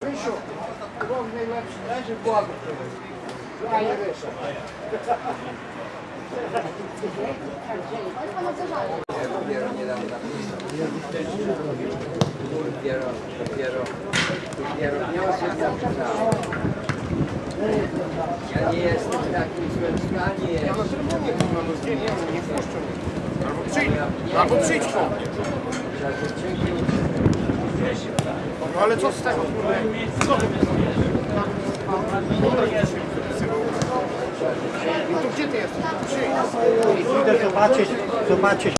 Rysiu, błąd najlepszy, leży błąd. A nie Rysiu. Dopiero niedawno napisał. Dopiero wniosek napisałem. Ja nie jestem w takim złym stanie. Ja na tym mówię, nie wpuszczę mnie. Albo przyjdź po mnie. No ale co z tego? Co ty no to gdzie ty jesteś? Przyjdź. Idę zobaczyć.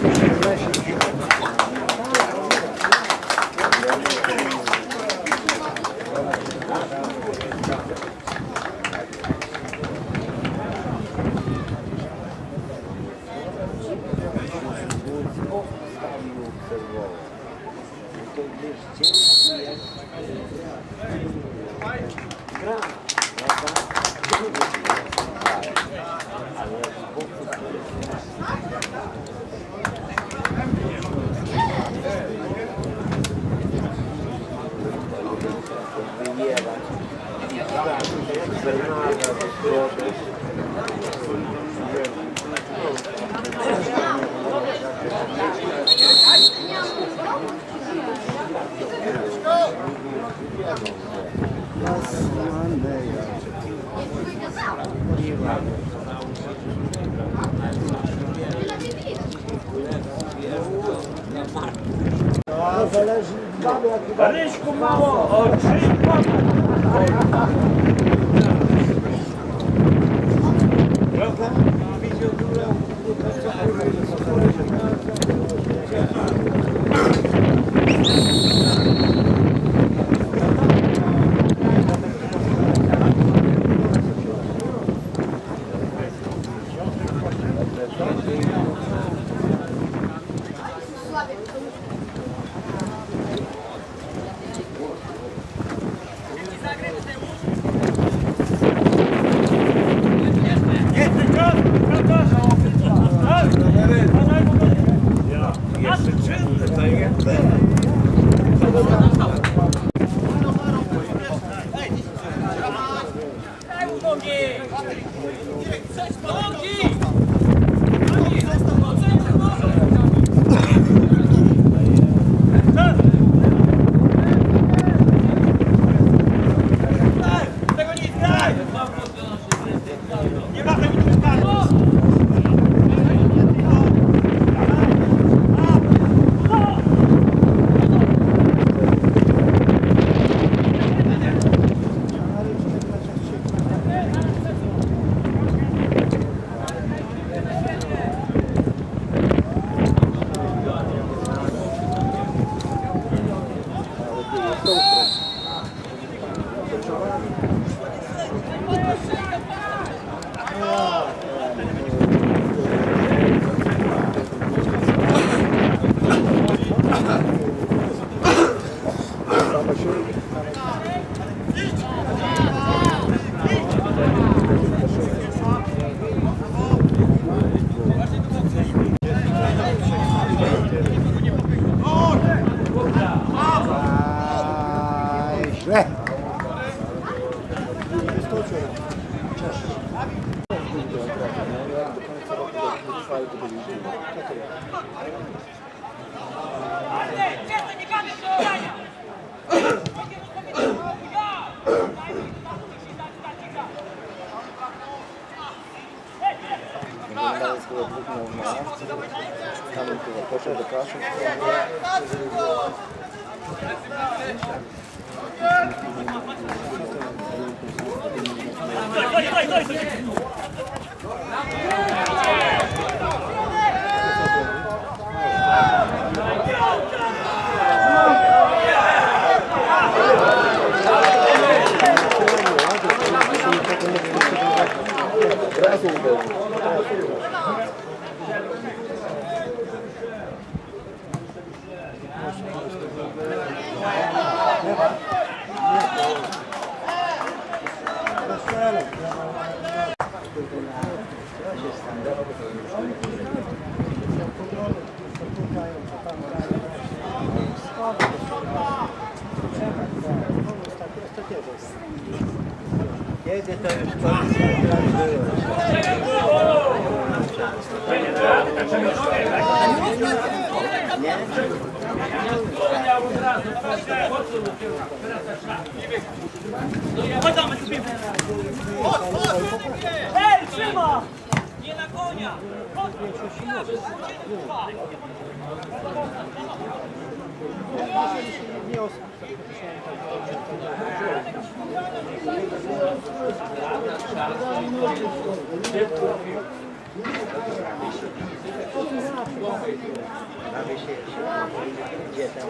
Ryśku mało, oczy. Poszedł do klasy. Kiedy to już było? Hej, trzyma! Nie na konia! Gdzie tam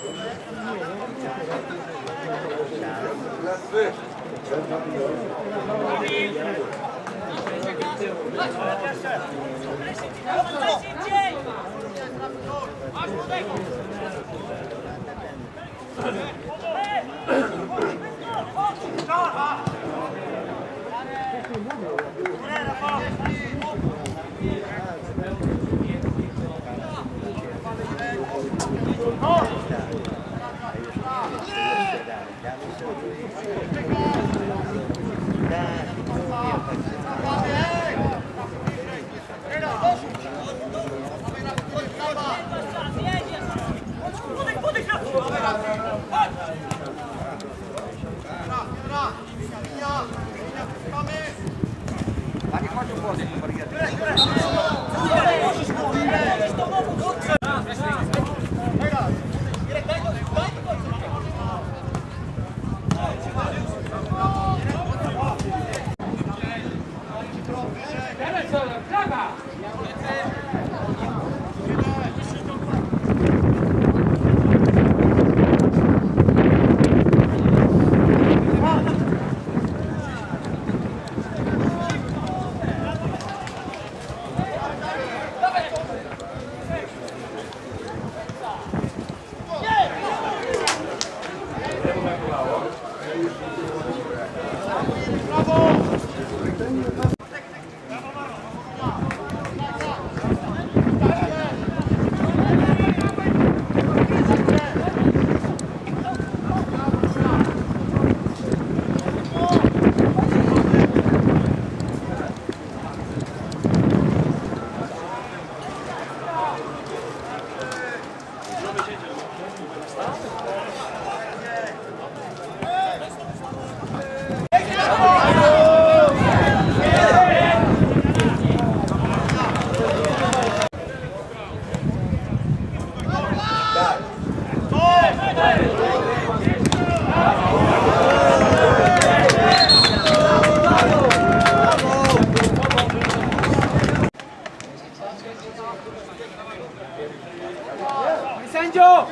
Sędzio!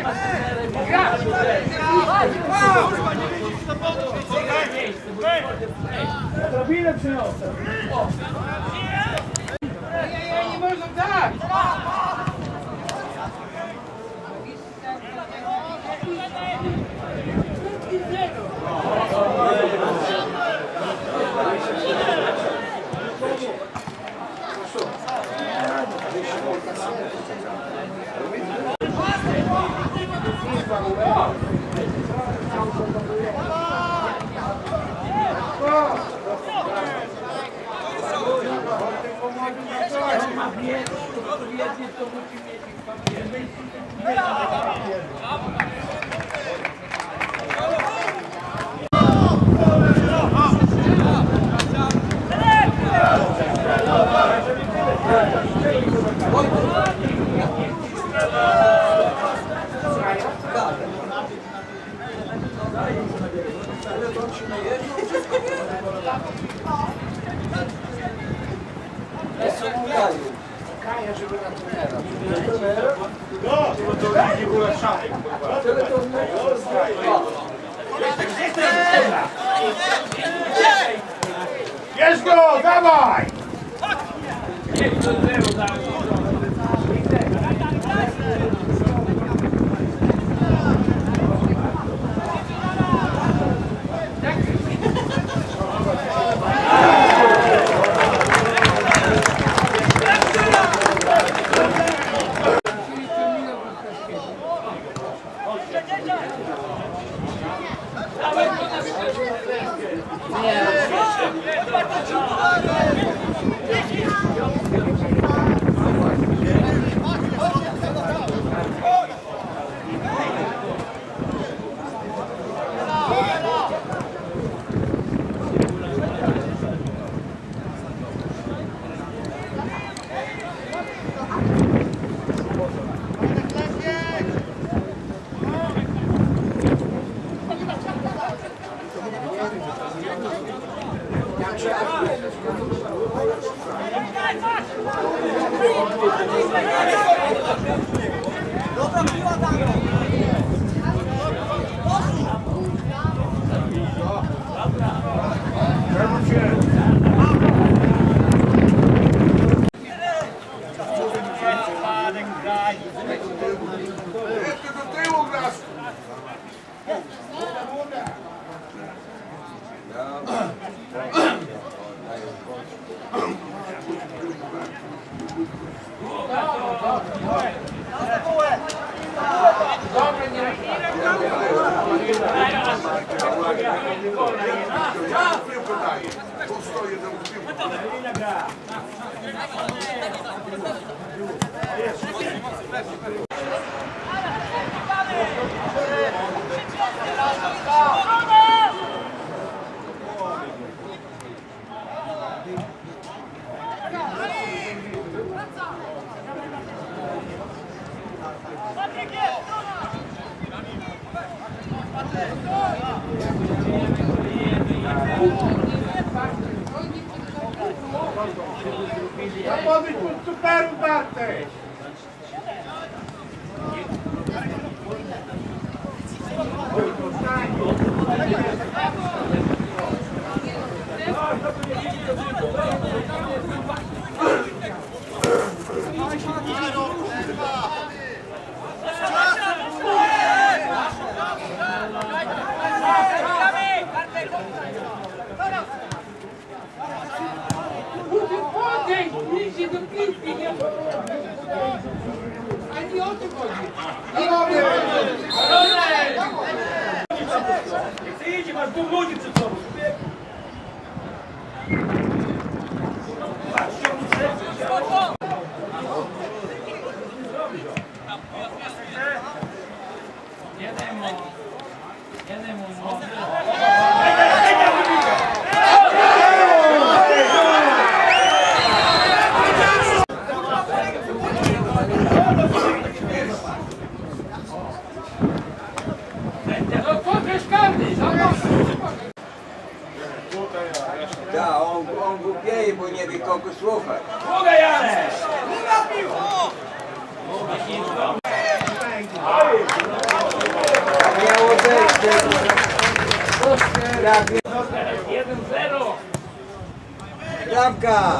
Drabinę przyniosę. Nie można tak! Bierz go, dawaj! Jeszcze do tyłu grasz! Zapowiedź superu Bartek! Ani o tym chodzi. Jak ty jedzie, masz dwóch ludzi przed sobą. Da, on głupieje, bo nie wie kogo słuchać. Długa Janek! Druga piła! Miało być. Jak 1-0. bramka.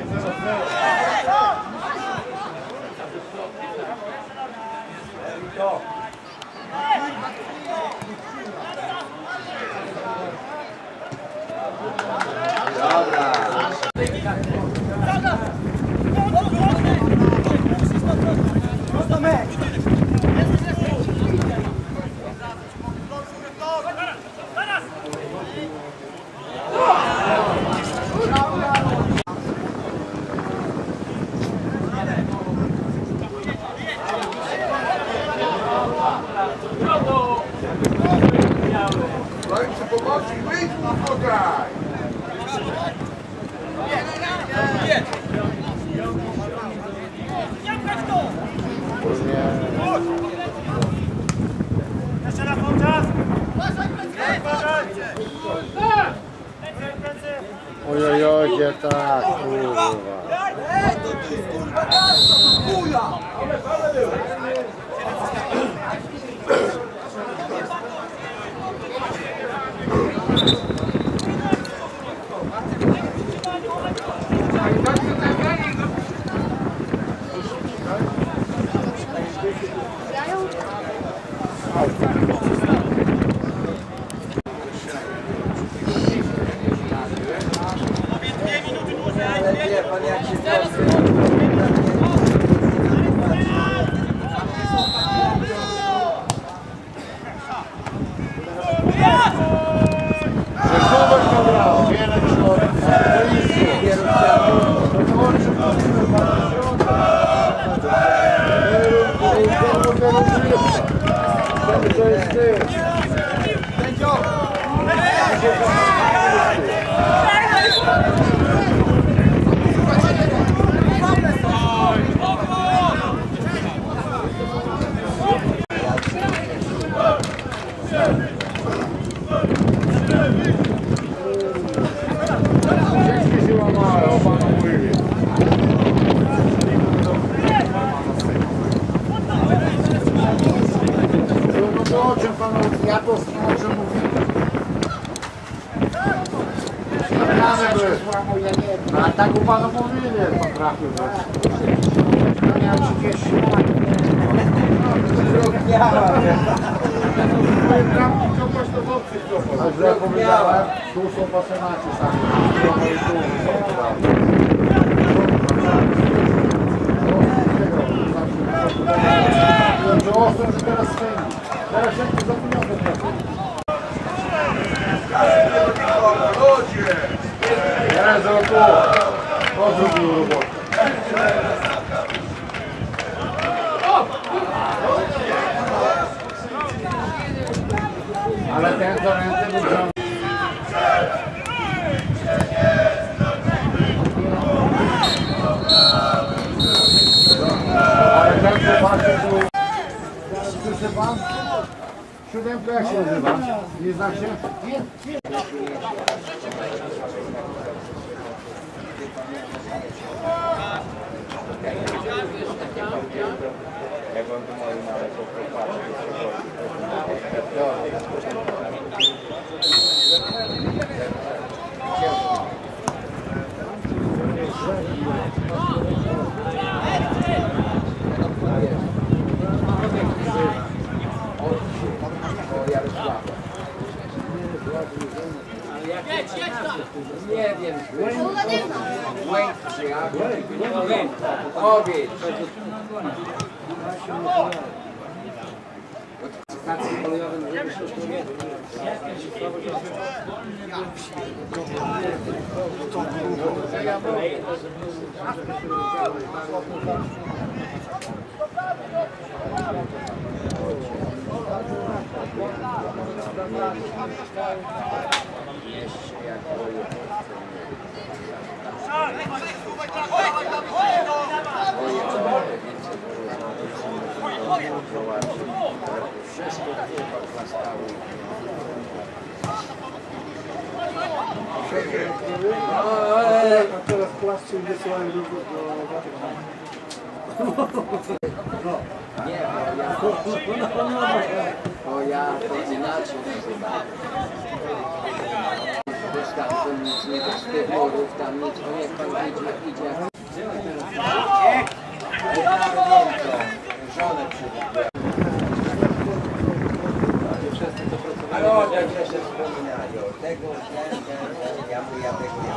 Dajcie pomocy, wyjdź mu podaj! Jeszcze raz mam czas. Ojojoj, gdzie tak, kurwa. Ale wie pan jak się Rzekowość to grał, wiele człowiek, to jest ty. Dzieci się łamały, o panu mówili. No to o czym panu, ja to o czym mówiłem. Rany były. A tak u panu mówili, jak pan trafił. Ja miałem 30 lat. A źle powiedziałem, tu są pasjonaci sami. Że osób, że teraz swędzi. Teraz jak to za pieniądze trafi. Ludzie! Jezu, tu! Odrobił robotę. Ale ten co ręce był grał. Ale ten co patrzył był... Słyszy pan? Siódemka jak się nazywa? Nie znacie? Jak on tu mówi nawet to popatrzeć. Nie wiem. Obieć. A teraz płaszczy wysyłają do Watykanu. Nie, bo ja to inaczej nazywam. Już tam to nic nie z tych murów, tam nic, o niech pan idzie. Żonę przybyłem. Ale o tym jeszcze wspominają. Tego, ja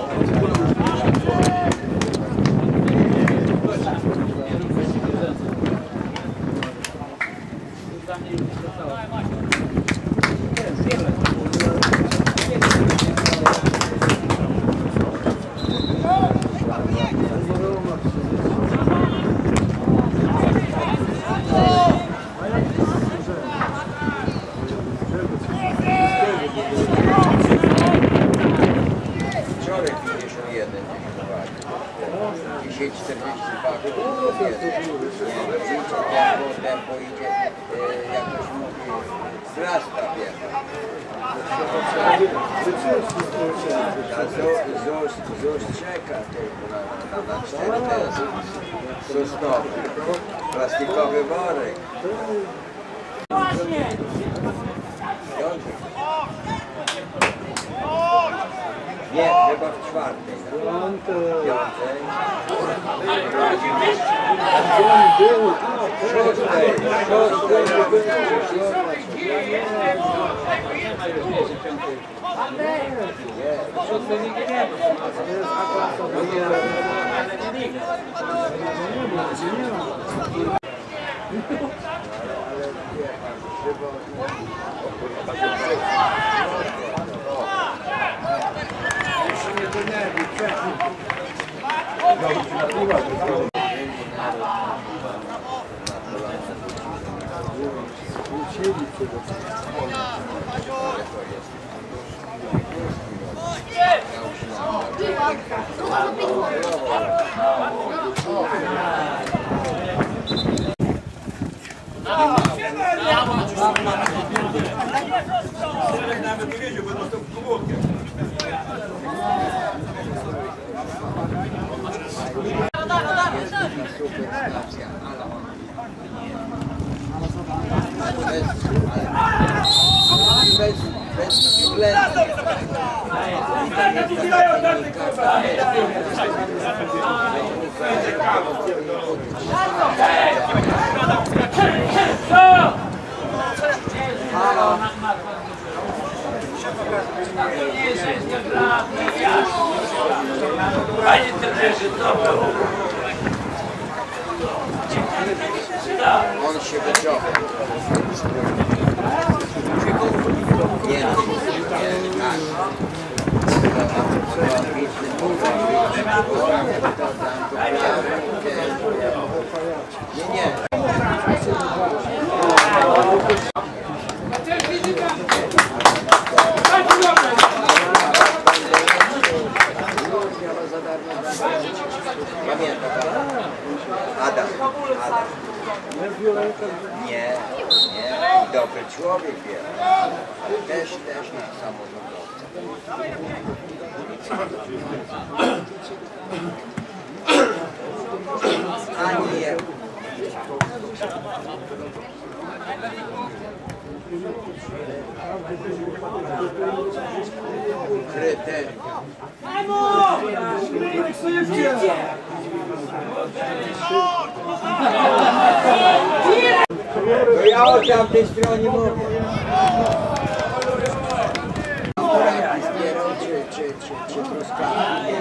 wczoraj 51 dzisiaj 42 tempo idzie, jak ktoś mówi, wzrasta wiecha. ZUS czeka na 4 tezy. Sosnowy, plastikowy worek. Nie, chyba w czwartej. Piątej. Bez względu. On się wyciąga. Nie. Pamiętam. Adam. Nie. Dobry człowiek wie, ale też nie samorządowca. Ani jego. Kryterium. To ja o tamtej stronie mówię. Buraki zbierał, czy truskawki.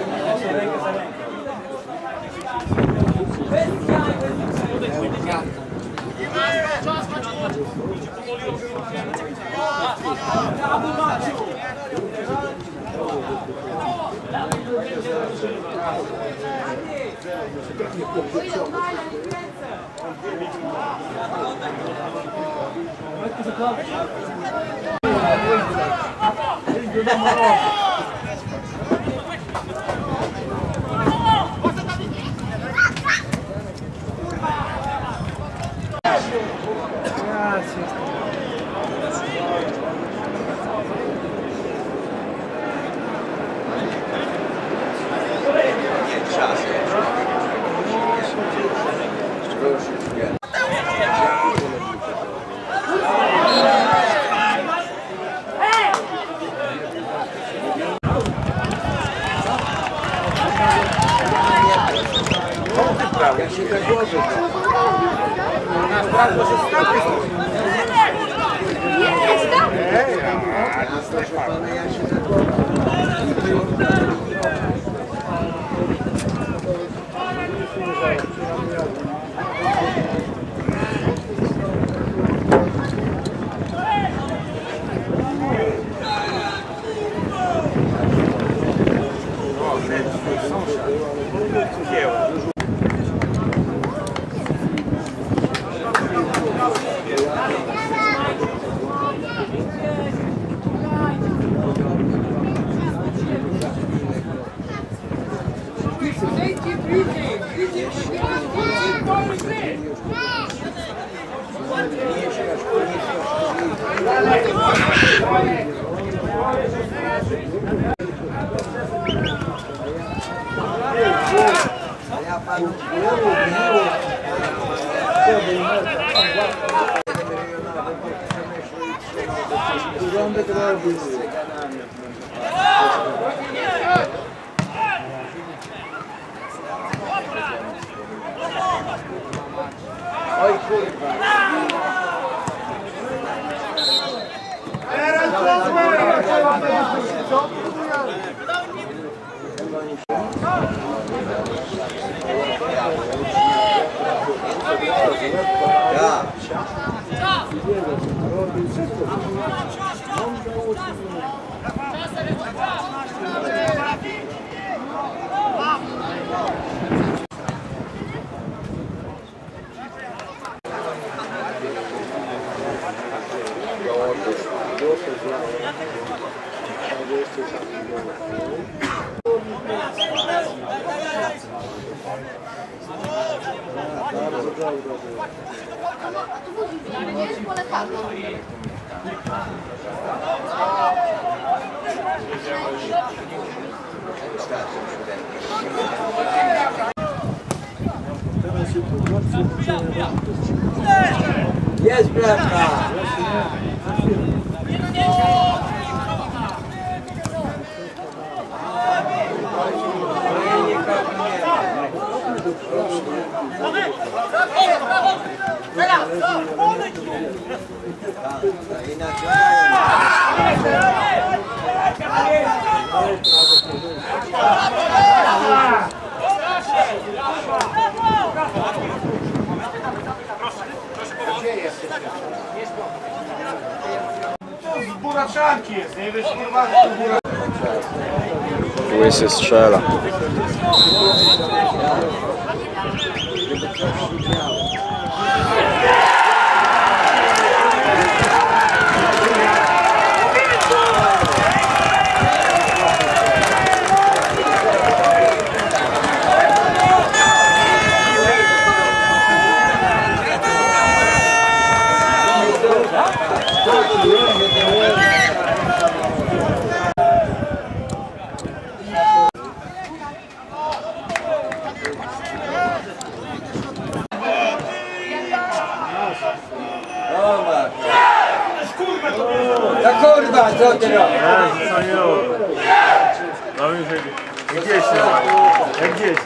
się za głowę. Proszę pana, ja się za głowę. Przyjdźcie bliżej, bliżej, Ja panu porządek robił. Oj kurwa. Jest bramka! Z buraczanki jest, nie wiesz, kurwa, Łysy strzela. No kurwa, co ty robisz? Jak dzieci. Jak dzieci.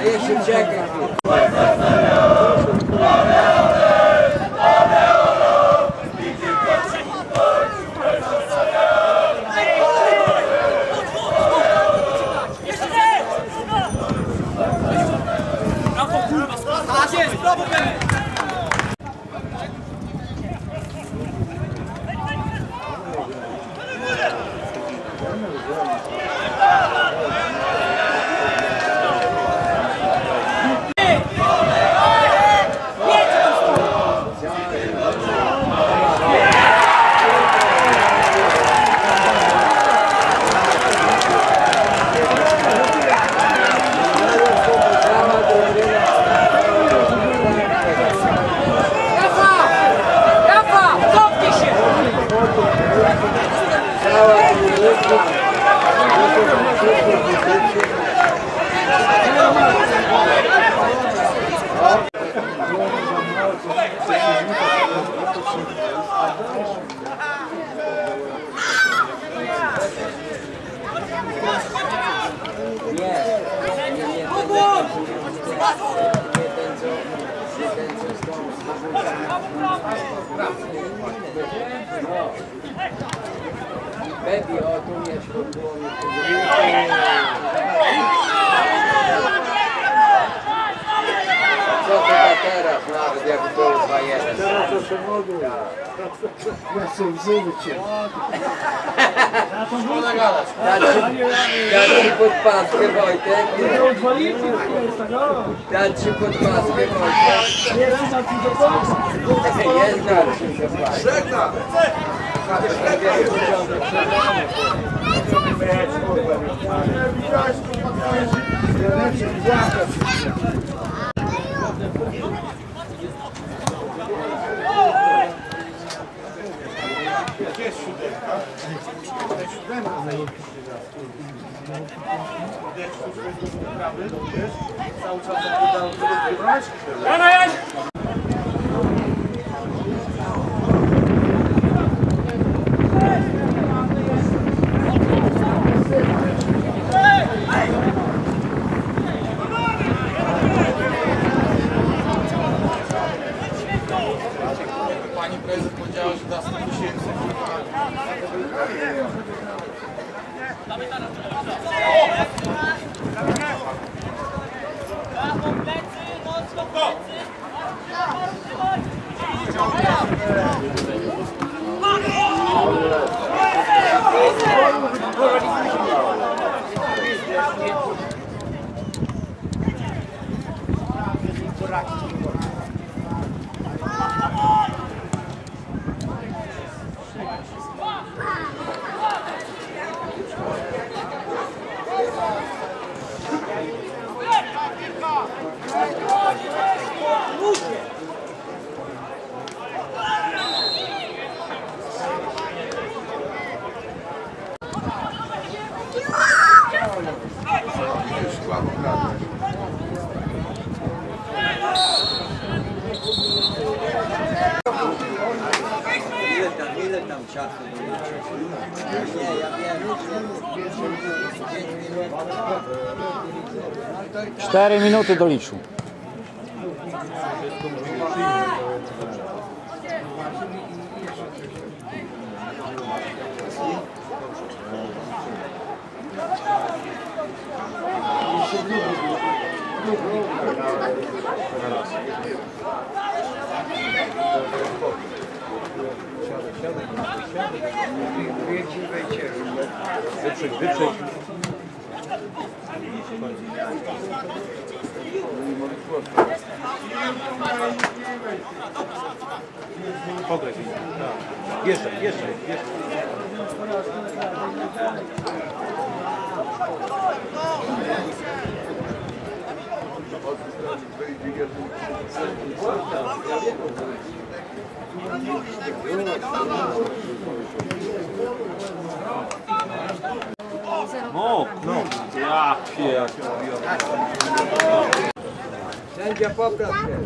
jeszcze czekaj. Baby, o tu jest co chyba teraz nawet jak było 2-1. Teraz to się mogło. Ja chcę łzy wyciąć. Dać ci pod paskę, Wojtek. Dać ci pod paskę, Wojtek. Jest na tym do końca. Jest na czym do paskę. Żegna! Gdzie jest siódemka? Cały czas wybrać? Pani prezes powiedziała, że da 100 tysięcy. Ile tam czasu? Nie, ja wiem. 4 minuty doliczył. Wyprzedź. Pograj. Jeszcze. No, ja pierdolę. Sędzia popraw się.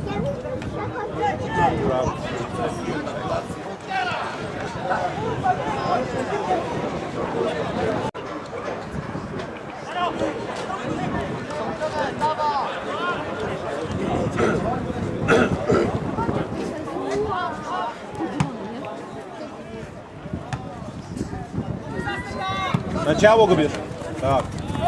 Na ciało go bierz. Tak.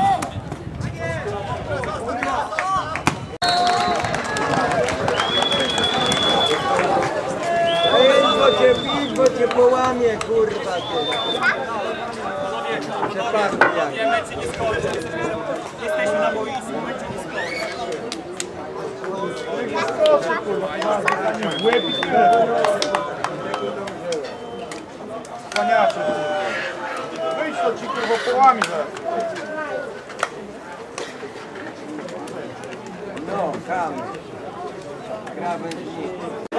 Bo cię połamie, kurwa, ty. Przepadł jak. Jesteśmy na boisku, mecz nie Paniacze. Wyjdź to ci kurwa połami zaraz. No, tam. Krawędzi.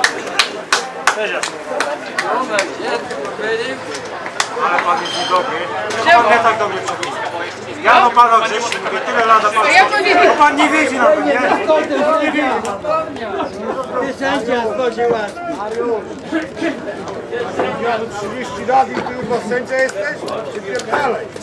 Ale pan jest niedobry. Pan nie tak dobry przewodnik. Ja do pana grzecznie mówię, tyle lat pan to pan nie widzi nawet, nie? Nie widzi. Ty sędzia zgodzi ładnie. Ja 30 lat i ty chyba sędzia jesteś? Czy pierdalej?